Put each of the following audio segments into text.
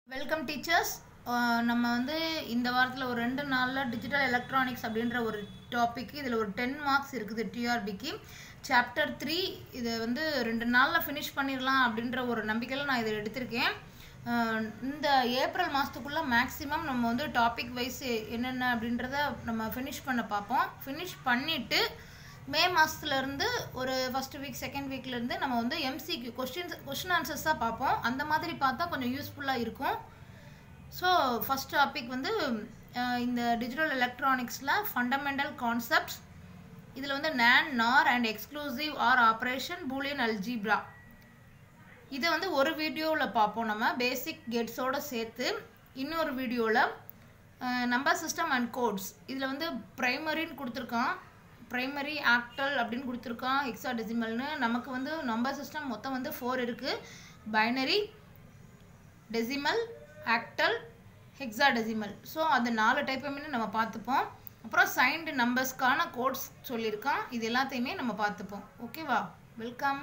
Welcome teachers. நம்ம வந்து இந்த வாரத்தில் ஒரு 2 நாளில் டிஜிட்டல் எலக்ட்ரானிக்ஸ் அப்படின்ற ஒரு டாபிக், இதில் ஒரு 10 மார்க்ஸ் இருக்குது டிஆர்பிக்கு. சாப்டர் 3 இதை வந்து 2 நாளில் ஃபினிஷ் பண்ணிடலாம் அப்படின்ற ஒரு நம்பிக்கையில் நான் இதை எடுத்திருக்கேன். இந்த ஏப்ரல் மாதத்துக்குள்ளே மேக்ஸிமம் நம்ம வந்து டாபிக் வைஸ் என்னென்ன அப்படின்றத நம்ம ஃபினிஷ் பண்ண பார்ப்போம். ஃபினிஷ் பண்ணிவிட்டு மே மாதத்துலேருந்து ஒரு ஃபஸ்ட் வீக் செகண்ட் வீக்லேருந்து நம்ம வந்து எம்சிக்யூ கொஸ்டின் ஆன்சர்ஸாக பார்ப்போம். அந்த மாதிரி பார்த்தா கொஞ்சம் யூஸ்ஃபுல்லாக இருக்கும். ஸோ ஃபஸ்ட் டாபிக் வந்து இந்த டிஜிட்டல் எலக்ட்ரானிக்ஸில் ஃபண்டமெண்டல் கான்செப்ட்ஸ். இதில் வந்து NAND, NOR and exclusive or operation, Boolean algebra. இதை வந்து ஒரு வீடியோவில் பார்ப்போம் நம்ம பேசிக் கெட்ஸோடு சேர்த்து. இன்னொரு வீடியோவில் நம்பர் சிஸ்டம் அண்ட் கோட்ஸ். இதில் வந்து ப்ரைமரின்னு கொடுத்துருக்கான், ப்ரைமரி ஆக்டல் அப்படின்னு கொடுத்துருக்கான், ஹெக்ஸாடெசிமல்னு. நமக்கு வந்து நம்பர் சிஸ்டம் மொத்தம் வந்து 4 இருக்குது: binary, decimal, octal, hexadecimal. So அது 4 டைப்புமே நம்ம பார்த்துப்போம். அப்புறம் சைன்டு நம்பர்ஸ்க்கான கோட்ஸ் சொல்லியிருக்கான், இது எல்லாத்தையுமே நம்ம பார்த்துப்போம். ஓகேவா? வெல்கம்.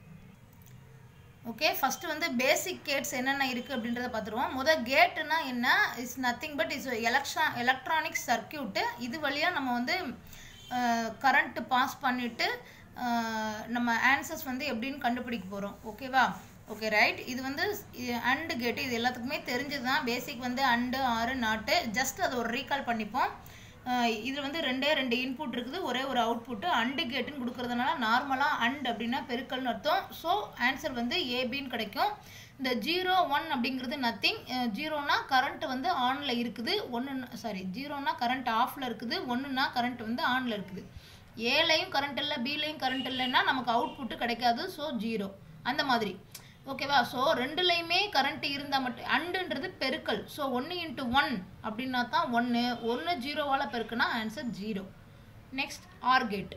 ஓகே, ஃபஸ்ட்டு வந்து பேசிக் கேட்ஸ் என்னென்ன இருக்குது அப்படின்றத பார்த்துருவோம். கேட்டுனா என்ன? It's nothing but it's electronic circuit. இது வழியாக நம்ம வந்து கரண்ட்டு பாஸ் பண்ணிவிட்டு நம்ம ஆன்சர்ஸ் வந்து எப்படின்னு கண்டுபிடிக்க போகிறோம். ஓகேவா? Okay, right. இது வந்து அண்டு கேட்டு, இது எல்லாத்துக்குமே தெரிஞ்சது தான். பேசிக் வந்து அண்டு, ஆறு, நாட்டு. ஜஸ்ட் அதை ஒரு ரீகால் பண்ணிப்போம். இதில் வந்து 2 இன்புட் இருக்குது, ஒரே ஒரு அவுட்புட்டு. அண்டு கேட்டுன்னு கொடுக்குறதுனால நார்மலாக அண்ட் அப்படின்னா பெருக்கல்னு அர்த்தம். ஸோ ஆன்சர் வந்து ஏபின்னு கிடைக்கும். இந்த 0, 1 அப்படிங்கிறது நத்திங். 0னா கரண்ட் வந்து ஆனில் இருக்குது, 0னா கரண்ட் ஆஃபில் இருக்குது, 1னா கரண்ட் வந்து ஆனில் இருக்குது. ஏலையும் கரண்ட் இல்லை, பிலையும் கரண்ட் இல்லைன்னா நமக்கு அவுட்புட்டு கிடைக்காது. ஸோ 0 அந்த மாதிரி. ஓகேவா? ஸோ 2லையுமே கரண்ட் இருந்தால் மட்டும். அண்டுன்றது பெருக்கல். ஸோ 1 × 1 அப்படின்னா தான் 1. 1 0வால் பெருக்குனா ஆன்சர் 0. Next or gate.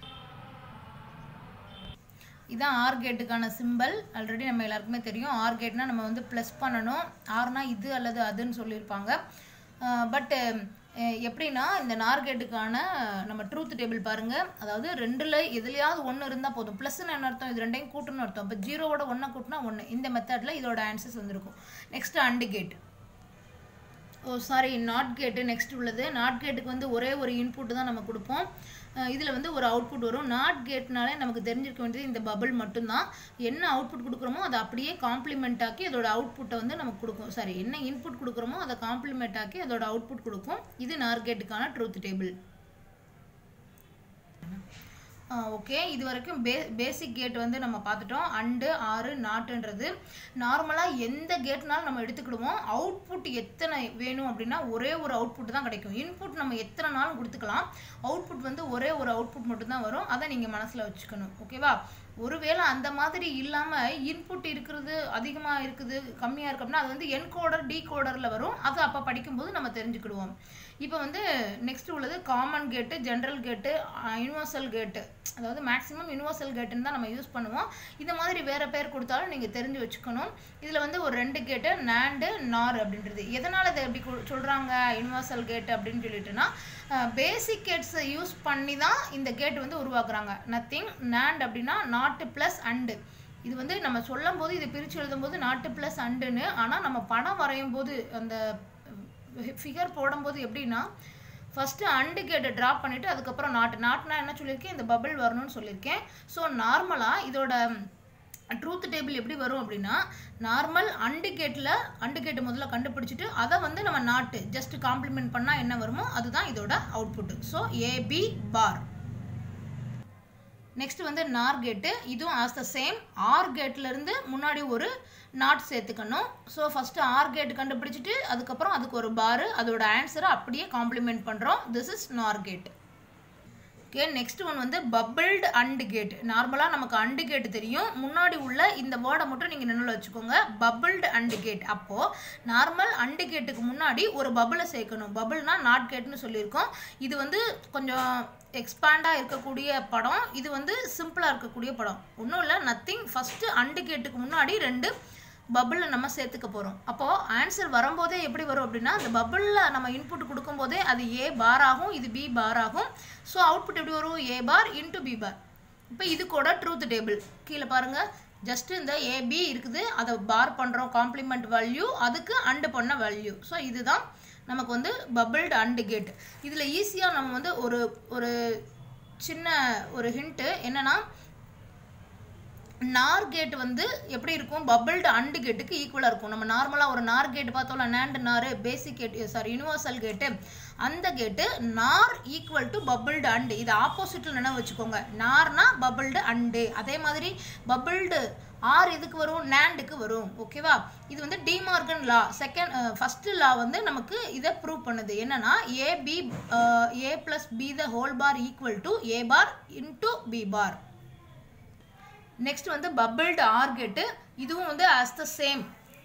இதுதான் ஆர் கேட்டுக்கான சிம்பிள். ஆல்ரெடி நம்ம எல்லாருக்குமே தெரியும். ஆர் கேட்னா நம்ம வந்து ப்ளஸ் பண்ணணும். ஆர்னா இது அல்லது அதுன்னு சொல்லியிருப்பாங்க. பட் எப்படின்னா இந்த நார் கேட்டுக்கான நம்ம ட்ரூத் டேபிள் பாருங்கள். அதாவது 2ல் எதுலையாவது 1 இருந்தால் போதும். ப்ளஸ்ன்னு என்ன அர்த்தம்? இது 2யும் கூட்டணும்னு அர்த்தம். இப்போ 0வோட 1 கூட்டினா 1. இந்த மெத்தடில் இதோட ஆன்சர்ஸ் வந்துருக்கும். Next and gate. Not gate next உள்ளது. நாட் கேட்டுக்கு வந்து ஒரே ஒரு இன்புட்டு தான் நம்ம கொடுப்போம். இதில் வந்து ஒரு அவுட்புட் வரும். நாட் கேட்னாலே நமக்கு தெரிஞ்சிருக்க வேண்டியது இந்த பபிள் மட்டும்தான். என்ன அவுட்புட் கொடுக்குறோமோ அதை அப்படியே காம்ப்ளிமெண்ட் ஆக்கி அதோட அவுட்புட்டை வந்து நமக்கு கொடுக்கும். என்ன இன்புட் கொடுக்குறோமோ அதை காம்ப்ளிமெண்ட் ஆக்கி அதோட அவுட்புட் கொடுக்கும். இது நார் கேட்டுக்கான ட்ரூத் டேபிள். ஓகே, இது வரைக்கும் பேசிக் கேட் வந்து நம்ம பார்த்துட்டோம். அண்டு, ஆறு, நாட்டுன்றது நார்மலாக எந்த கேட்னாலும் நம்ம எடுத்துக்கிடுவோம். அவுட்புட் எத்தனை வேணும் அப்படின்னா ஒரே ஒரு அவுட்புட் தான் கிடைக்கும். இன்புட் நம்ம எத்தனை நாளும் கொடுத்துக்கலாம். அவுட்புட் வந்து ஒரே ஒரு அவுட்புட் மட்டும்தான் வரும். அதை நீங்கள் மனசில் வச்சுக்கணும். ஓகேவா? ஒருவேளை அந்த மாதிரி இல்லாமல் இன்புட் இருக்கிறது அதிகமாக இருக்குது, கம்மியாக இருக்குது அப்படின்னா அது வந்து என்கோடர் டீகோடரில் வரும். அதை அப்போ படிக்கும்போது நம்ம தெரிஞ்சுக்கிடுவோம். இப்போ வந்து நெக்ஸ்ட் உள்ளது காமன் கேட்டு, ஜென்ரல் கேட்டு, யூனிவர்சல் கேட்டு. அதாவது மேக்ஸிமம் யூனிவர்சல் கேட்டுன்னு தான் நம்ம யூஸ் பண்ணுவோம். இந்த மாதிரி வேறு பேர் கொடுத்தாலும் நீங்கள் தெரிஞ்சு வச்சுக்கணும். இதில் வந்து ஒரு 2 கேட்டு நாண்டு, நார் அப்படின்றது. எதனால் இதை எப்படி சொல்கிறாங்க யூனிவர்சல் கேட்டு அப்படின்னு சொல்லிட்டுனா, பேசிக் கேட்ஸை யூஸ் பண்ணி தான் இந்த கேட் வந்து உருவாக்குறாங்க. நத்திங். நாண்ட் அப்படின்னா நாட்டு ப்ளஸ் அண்டு. இது வந்து நம்ம சொல்லும் போது இதை பிரித்து எழுதும்போது நாட்டு ப்ளஸ் அண்டுன்னு. ஆனால் நம்ம படம் வரையும் போது அந்த ஃபிகர் போடும்போது எப்படின்னா ஃபஸ்ட்டு அண்டு கேட்டை ட்ராப் பண்ணிவிட்டு அதுக்கப்புறம் நாட்டுனா என்ன சொல்லியிருக்கேன்? இந்த பபிள் வரணும்னு சொல்லியிருக்கேன். ஸோ நார்மலாக இதோட ட்ரூத் டேபிள் எப்படி வரும் அப்படின்னா, நார்மல் அண்டு கேட்டு முதல்ல கண்டுபிடிச்சிட்டு அதை வந்து நம்ம நாட்டு ஜஸ்ட் காம்ப்ளிமெண்ட் பண்ணால் என்ன வருமோ அதுதான் இதோட output. So AB bar. Next வந்து நார் கேட்டு. இதுவும் ஆஸ் த சேம். ஆர் கேட்லேருந்து முன்னாடி ஒரு நாட் சேர்த்துக்கணும். ஸோ ஃபஸ்ட்டு ஆர் கேட் கண்டுபிடிச்சிட்டு அதுக்கப்புறம் அதுக்கு ஒரு பாரு, அதோட ஆன்சரை அப்படியே காம்ப்ளிமெண்ட் பண்ணுறோம். This is nor gate. Okay, next one வந்து பபிள்டு அண்டு கேட். நார்மலாக நமக்கு அண்டு கேட்டு தெரியும். முன்னாடி உள்ள இந்த வேர்டை மட்டும் நீங்கள் நினைவில் வச்சுக்கோங்க. Bubbled and gate. அப்போது நார்மல் அண்டு கேட்டுக்கு முன்னாடி ஒரு பபிளை சேர்க்கணும். பபிள்னா நாட் கேட்னு சொல்லியிருக்கோம். இது வந்து கொஞ்சம் எக்ஸ்பேண்டாக இருக்கக்கூடிய படம், இது வந்து சிம்பிளாக இருக்கக்கூடிய படம். ஒன்றும் இல்லை, நத்திங். ஃபஸ்ட்டு அண்டு கேட்டுக்கு முன்னாடி 2 பபிளில் நம்ம சேர்த்துக்க போகிறோம். அப்போது ஆன்சர் வரும்போதே எப்படி வரும் அப்படின்னா, அந்த பபிளில் நம்ம இன்புட் கொடுக்கும்போதே அது ஏ பார் ஆகும், இது பி பார் ஆகும். ஸோ அவுட்புட் எப்படி வரும்? A bar into B bar. இப்போ இது கூட ட்ரூத் டேபிள் கீழே பாருங்கள். ஜஸ்ட் இந்த ஏபி இருக்குது, அதை பார் பண்ணுறோம் காம்ப்ளிமெண்ட் வேல்யூ, அதுக்கு அண்டு பண்ண வேல்யூ. ஸோ இதுதான் நமக்கு வந்து பபிள்டு அண்டு கேட். இதில் ஈஸியாக நம்ம வந்து ஒரு சின்ன ஒரு ஹிண்ட்டு என்னென்னா, நார் கேட் வந்து எப்படி இருக்கும், பபிள்டு அண்டு கேட்டுக்கு ஈக்குவலாக இருக்கும். நம்ம நார்மலாக ஒரு நார் கேட் பார்த்தோம்ல, நேண்டு நார், பேசிக் கேட், சாரி யூனிவர்சல் கேட்டு, அந்த கேட்டு nor equal to bubbled and. இது ஆப்போசிட்டில் நினைவு வச்சுக்கோங்க. நார்னா பபிள்டு அண்டு. அதே மாதிரி பபிள்டு ஆர் எதுக்கு வரும், நேண்டுக்கு வரும். ஓகேவா? இது வந்து டிமார்கன் லா ஃபர்ஸ்ட் லா வந்து நமக்கு இதை ப்ரூவ் பண்ணுது. என்னன்னா A plus B the whole bar equal to A bar into B bar. Next வந்து பபிள்டு ஆர் கேட்டு, இதுவும் வந்து as the same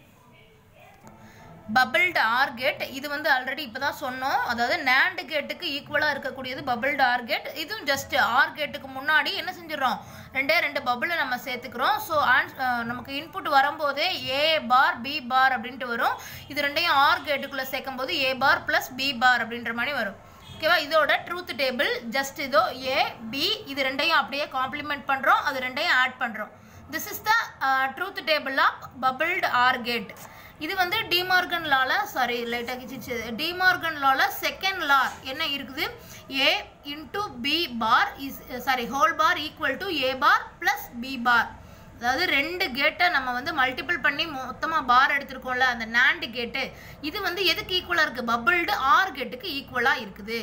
bubbled or gate. இது வந்து ஆல்ரெடி இப்போதான் சொன்னோம், அதாவது நேண்டு கேட்டுக்கு ஈக்குவலாக இருக்கக்கூடியது பபிள்டு ஆர் கேட். இதுவும் ஜஸ்ட் ஆர் கேட்டுக்கு முன்னாடி என்ன செஞ்சிடறோம், ரெண்டு பபிளை நம்ம சேர்த்துக்கிறோம். ஸோ நமக்கு இன்புட் வரும்போதே ஏ பார் பி பார் அப்படின்ட்டு வரும். இது ரெண்டையும் ஆர் கேட்டுக்குள்ளே சேர்க்கும் போது ஏ பார் ப்ளஸ் பி பார் அப்படின்ற மாதிரி வரும். ஓகேவா? இதோட ட்ரூத் டேபிள் ஜஸ்ட் இதோ ஏ பி, இது ரெண்டையும் அப்படியே காம்ப்ளிமெண்ட் பண்ணுறோம், அது ரெண்டையும் ஆட் பண்ணுறோம். This is the truth table of bubbled or gate. இது வந்து டிமார்கன் லால, சாரி லைட்டாக கிச்சிச்சு, டிமார்கன் லால செகண்ட் லா என்ன இருக்குது, A into B bar whole bar equal to A bar plus B bar. அதாவது ரெண்டு கேட்டை நம்ம வந்து மல்டிபிள் பண்ணி மொத்தமாக பார் எடுத்துருக்கோம்ல, அந்த நேண்டு கேட்டு, இது வந்து எதுக்கு ஈக்குவலாக இருக்குது, பபிள்டு ஆர் கேட்டுக்கு ஈக்குவலாக இருக்குது.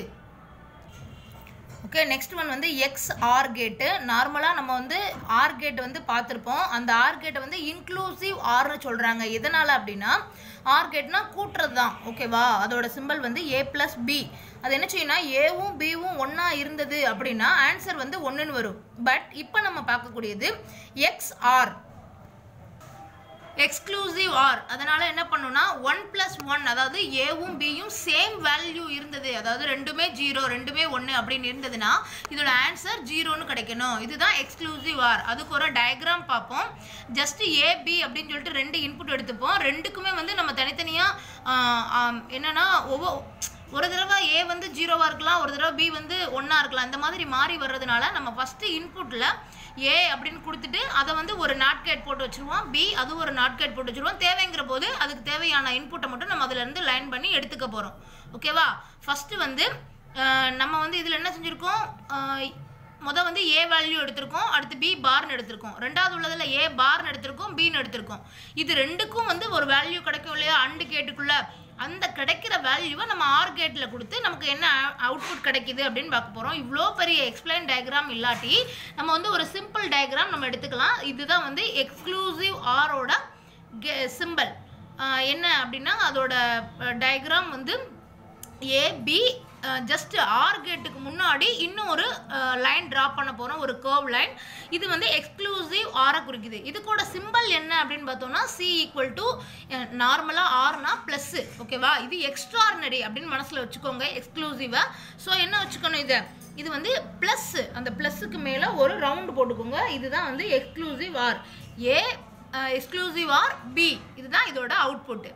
ஓகே, நெக்ஸ்ட் ஒன் வந்து எக்ஸ் ஆர் கேட்டு. நார்மலாக நம்ம வந்து ஆர் கேட் வந்து பார்த்துருப்போம். அந்த ஆர் கேட்டை வந்து இன்க்ளூசிவ் ஆர்னு சொல்கிறாங்க. எதனால் அப்படின்னா, ஆர் கேட்னா கூட்டுறது தான். ஓகேவா? அதோட சிம்பிள் வந்து ஏ பிளஸ் பி. அது என்ன செய்யணும்னா, ஏவும் பிவும் ஒன்றா இருந்தது அப்படின்னா ஆன்சர் வந்து 1ன்னு வரும். பட் இப்போ நம்ம பார்க்கக்கூடியது எக்ஸ் ஆர், எக்ஸ்க்ளூசிவ் ஆர். அதனால என்ன பண்ணுன்னா 1+1, அதாவது ஏவும் பியும் சேம் வேல்யூ இருந்தது, அதாவது ரெண்டுமே 0 ரெண்டுமே 1 அப்படின்னு இருந்ததுன்னா இதோட ஆன்சர் 0ன்னு கிடைக்கணும். இதுதான் எக்ஸ்க்ளூசிவ் ஆர். அதுக்கு ஒரு டயக்ராம் பார்ப்போம். ஜஸ்ட் ஏ பி அப்படின்னு சொல்லிட்டு ரெண்டு இன்புட் எடுத்துப்போம். ரெண்டுக்குமே வந்து நம்ம தனித்தனியாக என்னன்னா ஒரு தடவை ஏ வந்து 0வா இருக்கலாம், ஒரு தடவை பி வந்து 1ஆ இருக்கலாம். இந்த மாதிரி மாறி வர்றதுனால நம்ம ஃபஸ்ட்டு இன்புட்டில் ஏ அப்படின்னு கொடுத்துட்டு அதை வந்து ஒரு நாட் கேட் போட்டு வச்சுருவோம், பி அது ஒரு நாட் கேட் போட்டு வச்சுருவோம். தேவைங்கிற போது அதுக்கு தேவையான இன்புட்டை மட்டும் நம்ம அதிலேருந்து லைன் பண்ணி எடுத்துக்க போகிறோம். ஓகேவா? ஃபஸ்ட்டு வந்து நம்ம வந்து இதில் என்ன செஞ்சுருக்கோம், வந்து ஏ வேல்யூ எடுத்திருக்கோம், அடுத்து பி பார்னு எடுத்திருக்கோம். ரெண்டாவது உள்ளதில் ஏ பார்னு எடுத்திருக்கோம், பின்னு எடுத்திருக்கோம். இது ரெண்டுக்கும் வந்து ஒரு வேல்யூ கிடைக்கும் இல்லையா அண்டு கேட்டுக்குள்ளே, அந்த கிடைக்கிற வேல்யூவை நம்ம ஆர் கேட்டில் கொடுத்து நமக்கு என்ன அவுட்புட் கிடைக்குது அப்படின்னு பார்க்க போகிறோம். இவ்வளோ பெரிய எக்ஸ்பிளைன் டயக்ராம் இல்லாட்டி நம்ம வந்து ஒரு சிம்பிள் டயக்ராம் நம்ம எடுத்துக்கலாம். இதுதான் வந்து எக்ஸ்க்ளூசிவ் ஆரோட சிம்பிள். என்ன அப்படின்னா அதோட டயக்ராம் வந்து ஏபி, ஜஸ்ட் ஆர் கேட்டுக்கு முன்னாடி இன்னும் ஒரு லைன் ட்ரா பண்ண போகிறோம், ஒரு கர்வ் லைன். இது வந்து எக்ஸ்க்ளூசிவ் ஆரை குறிக்குது. இது கூட சிம்பிள் என்ன அப்படின்னு பார்த்தோம்னா சி ஈக்குவல் டு, நார்மலாக ஆர்னா ப்ளஸ்ஸு. ஓகேவா? இது எக்ஸ்ட்ரார்டினரி அப்படின்னு மனசில் வச்சுக்கோங்க எக்ஸ்க்ளூசிவாக. ஸோ என்ன வச்சுக்கணும், இது வந்து ப்ளஸ்ஸு, அந்த ப்ளஸ்ஸுக்கு மேலே ஒரு ரவுண்டு போட்டுக்கோங்க. இதுதான் வந்து exclusive or. A exclusive or B, இதுதான் இதோட அவுட்புட்டு.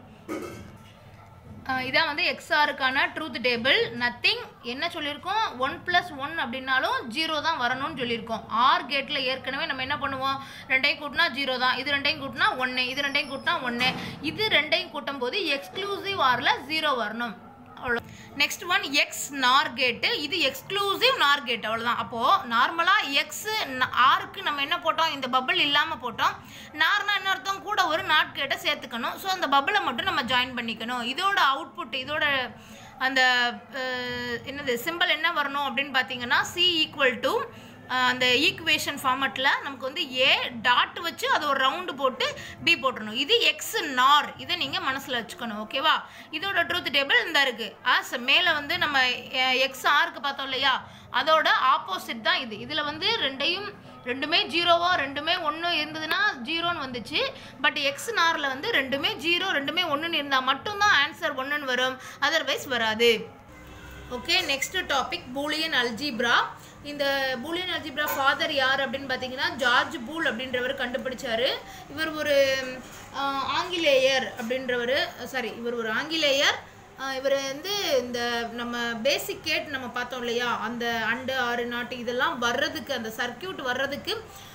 இதான் வந்து எக்ஸ்ஆருக்கான ட்ரூத் டேபிள். நத்திங். என்ன சொல்லியிருக்கோம், 1+1 அப்படின்னாலும் 0 தான் வரணும்னு சொல்லியிருக்கோம். ஆர் கேட்டில் ஏற்கனவே நம்ம என்ன பண்ணுவோம், ரெண்டையும் கூட்டினா 0 தான், இது ரெண்டையும் கூட்டினா 1, இது ரெண்டையும் கூட்டினா 1, இது ரெண்டையும் கூட்டும் போது எக்ஸ்க்ளூசிவ் ஆரில் 0 வரணும். அவ்வளோ. நெக்ஸ்ட் ஒன் எக்ஸ் நார் கேட்டு. இது எக்ஸ்க்ளூசிவ் நார் கேட். அவ்வளோதான். அப்போது நார்மலாக எக்ஸ் ஆருக்கு நம்ம என்ன போட்டோம், இந்த பபிள் இல்லாமல் போட்டோம். நார்னா என்ன அர்த்தம், கூட ஒரு நாட் கேட்டை சேர்த்துக்கணும். ஸோ அந்த பபிளை மட்டும் நம்ம ஜாயின் பண்ணிக்கணும். இதோட அவுட்புட், இதோட அந்த என்னது சிம்பிள் என்ன வரணும் அப்படின்னு பார்த்தீங்கன்னா சி ஈக்குவல் டு அந்த ஈக்குவேஷன் ஃபார்மட்டில் நமக்கு வந்து ஏ டாட் வச்சு அது ஒரு ரவுண்டு போட்டு பி போட்டுடணும். இது எக்ஸ் நார். இதை நீங்கள் மனசில் வச்சுக்கணும். ஓகேவா? இதோட ட்ரூத் டேபிள் இந்த இருக்குது. மேலே வந்து நம்ம எக்ஸ் ஆருக்கு பார்த்தோம் இல்லையா, அதோட ஆப்போசிட் தான் இது. இதில் வந்து ரெண்டுமே 0வோ ரெண்டுமே 1 இருந்ததுன்னா 0ன்னு வந்துச்சு. பட் எக்ஸ் நாரில் வந்து ரெண்டுமே 0 ரெண்டுமே 1ன்னு இருந்தால் மட்டும்தான் ஆன்சர் 1ன்னு வரும், அதர்வைஸ் வராது. Okay, next topic Boolean algebra. இந்த பூலியன் அல்ஜிப்ரா ஃபாதர் யார் அப்படின்னு பார்த்தீங்கன்னா ஜார்ஜ் பூல் அப்படின்றவர் கண்டுபிடிச்சார். இவர் ஒரு ஆங்கிலேயர் அப்படின்றவர், இவர் ஒரு ஆங்கிலேயர். இவர் வந்து இந்த நம்ம பேசிக் கேட் நம்ம பார்த்தோம் இல்லையா, அந்த அண்டு ஆறு நாட்டு இதெல்லாம் வர்றதுக்கு, அந்த சர்க்கியூட் வர்றதுக்கு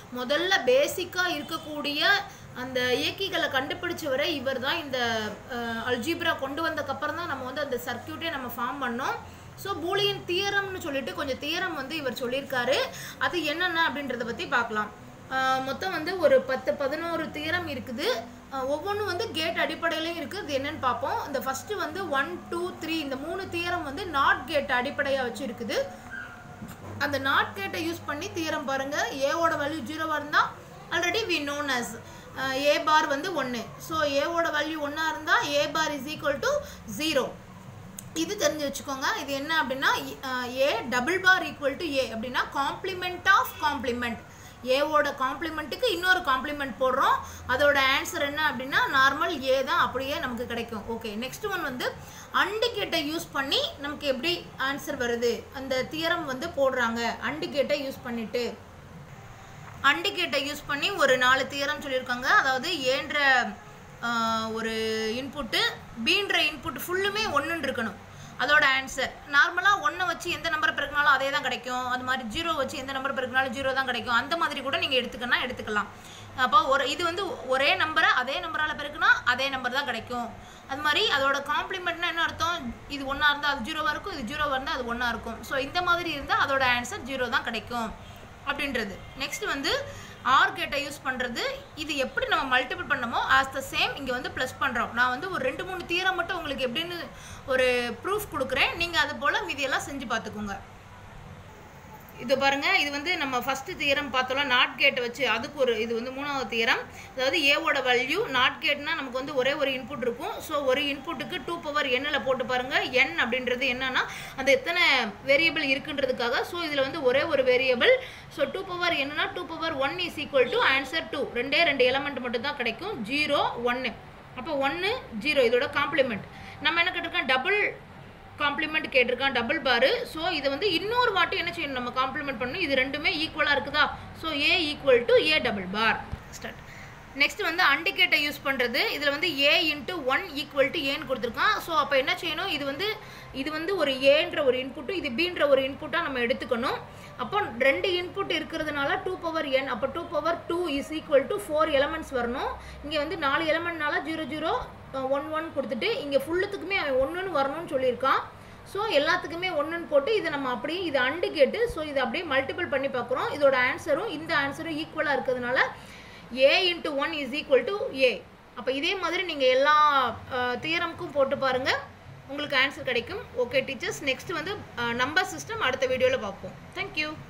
முதல்ல பேசிக்காக இருக்கக்கூடிய அந்த இயக்கிகளை கண்டுபிடிச்சவரை இவர் தான். இந்த அல்ஜீப்ரா கொண்டு வந்தக்கப்புறம் தான் நம்ம வந்து அந்த சர்க்கியூட்டே நம்ம ஃபார்ம் பண்ணோம். ஸோ பூலியன் தியரம்னு சொல்லிட்டு கொஞ்சம் தியரம் வந்து இவர் சொல்லியிருக்காரு. அது என்னென்ன அப்படின்றத பற்றி பார்க்கலாம். மொத்தம் வந்து ஒரு 10-11 தியரம் இருக்குது. ஒவ்வொன்றும் வந்து கேட் அடிப்படையிலையும் இருக்குது. அது என்னன்னு பார்ப்போம். இந்த ஃபஸ்ட்டு வந்து 1, 2, 3 இந்த 3 தியரம் வந்து நாட் கேட் அடிப்படையாக வச்சு இருக்குது. அந்த நாட் கேட்டை யூஸ் பண்ணி தியரம் பாருங்கள். ஏவோட வேல்யூ 0 இருந்தால் already we known as A bar வந்து 1. ஸோ ஏவோட வேல்யூ 1 இருந்தால் A bar is equal to 0. இது தெரிஞ்சு வச்சுக்கோங்க. இது என்ன அப்படின்னா A double bar equal to A அப்படின்னா காம்ப்ளிமெண்ட் ஆஃப் காம்ப்ளிமெண்ட். ஏவோட காம்ப்ளிமெண்ட்டுக்கு இன்னொரு காம்ப்ளிமெண்ட் போடுறோம். அதோட ஆன்சர் என்ன அப்படின்னா நார்மல் ஏ தான் அப்படியே நமக்கு கிடைக்கும். ஓகே, நெக்ஸ்ட் ஒன் வந்து அண்டு கேட்டை யூஸ் பண்ணி நமக்கு எப்படி ஆன்சர் வருது அந்த தியரம் வந்து போடுறாங்க. அண்டு கேட்டை யூஸ் பண்ணிட்டு அண்டு கேட்டை யூஸ் பண்ணி ஒரு 4 தியரம் சொல்லியிருக்காங்க. அதாவது ஏன்ற ஒரு இன்புட்டு பீன்ற இன்புட் ஃபுல்லுமே 1 இருக்கணும். அதோட ஆன்சர் நார்மலாக 1 வச்சு எந்த நம்பரை பெருக்கினாலும் அதே தான் கிடைக்கும். அது மாதிரி 0 வச்சு எந்த நம்பரை பெருக்கினாலும் 0 தான் கிடைக்கும். அந்த மாதிரி கூட நீங்கள் எடுத்துக்கலாம். அப்போ இது வந்து ஒரே நம்பரை அதே நம்பரால் பெருக்குனா அதே நம்பர் தான் கிடைக்கும். அது மாதிரி அதோட காம்ப்ளிமெண்ட்னா என்ன அர்த்தம்? இது 1 இருந்தால் அது 0 இருக்கும், இது 0 இருந்தால் அது 1 இருக்கும். ஸோ இந்த மாதிரி இருந்தால் அதோட ஆன்சர் 0 தான் கிடைக்கும் அப்படின்றது. நெக்ஸ்ட் வந்து ஆர் கேட்டை யூஸ் பண்ணுறது. இது எப்படி நம்ம மல்டிபிள் பண்ணமோ ஆஸ் த சேம் இங்கே வந்து ப்ளஸ் பண்ணுறோம். நான் வந்து ஒரு 2-3 தியரம் மட்டும் உங்களுக்கு எப்படின்னு ஒரு ப்ரூஃப் கொடுக்குறேன். நீங்கள் அது போல் மீதியெல்லாம் செஞ்சு பார்த்துக்கோங்க. இது பாருங்கள், இது வந்து நம்ம ஃபஸ்ட்டு தியரம் பார்த்தோம்ல நாட் கேட்டை வச்சு, அதுக்கு ஒரு இது வந்து 3வது தியரம். அதாவது ஏவோட வேல்யூ நாட் கேட்னா நமக்கு வந்து ஒரே ஒரு இன்புட் இருக்கும். ஸோ ஒரு இன்புட்டுக்கு 2 பவர் n போட்டு பாருங்கள். n அப்படின்றது என்னன்னா அந்த எத்தனை வேரியபிள் இருக்குன்றதுக்காக. ஸோ இதில் வந்து ஒரே ஒரு வேரியபிள். ஸோ 2 பவர் என்னன்னா 2 power 1 is equal to answer 2. 2 element மட்டும் தான் கிடைக்கும். 0, 1. அப்போ 1, 0 இதோட காம்ப்ளிமெண்ட். நம்ம என்ன கேட்டிருக்கோம்? டபுள் காம்ப்ளிமெண்ட் கேட்டிருக்கான், டபுள் பாரு. ஸோ இதை வந்து இன்னொரு வாட்டி என்ன செய்யணும்? நம்ம காம்ப்ளிமெண்ட் பண்ணணும். இது ரெண்டுமே ஈக்குவலாக இருக்குதா? So A equal to A double bar. Start. Next வந்து அண்டு கேட்டை யூஸ் பண்ணுறது. இதில் வந்து ஏ இன்ட்டு 1 ஈக்குவல் டு ஏன்னு கொடுத்துருக்கான். ஸோ அப்போ என்ன செய்யணும்? இது வந்து ஒரு ஏன்ற ஒரு இன்புட்டு, இது பீன்ற ஒரு இன்புட்டாக நம்ம எடுத்துக்கணும். அப்போ 2 இன்புட் இருக்கிறதுனால 2 பவர் n. அப்போ 2 power 2 is equal to 4 elements வரணும். இங்கே வந்து 4 எலமெண்ட்னால 0, 0, 1, 1 கொடுத்துட்டு இங்கே ஃபுல்லுத்துக்குமே அவன் 1ன்னு வரணும்னு சொல்லியிருக்கான். ஸோ எல்லாத்துக்குமே 1ன்னு போட்டு இதை நம்ம அப்படியே இது அண்டு கேட்டு ஸோ இதை அப்படியே மல்டிபிள் பண்ணி பார்க்குறோம். இதோட ஆன்சரும் இந்த ஆன்சரும் ஈக்குவலாக இருக்கிறதுனால A into 1 is equal to A. அப்போ இதே மாதிரி நீங்கள் எல்லா தியரமுக்கும் போட்டு பாருங்கள், உங்களுக்கு ஆன்சர் கிடைக்கும். ஓகே டீச்சர்ஸ், நெக்ஸ்ட் வந்து நம்பர் சிஸ்டம் அடுத்த வீடியோவில் பார்ப்போம். தேங்க்யூ.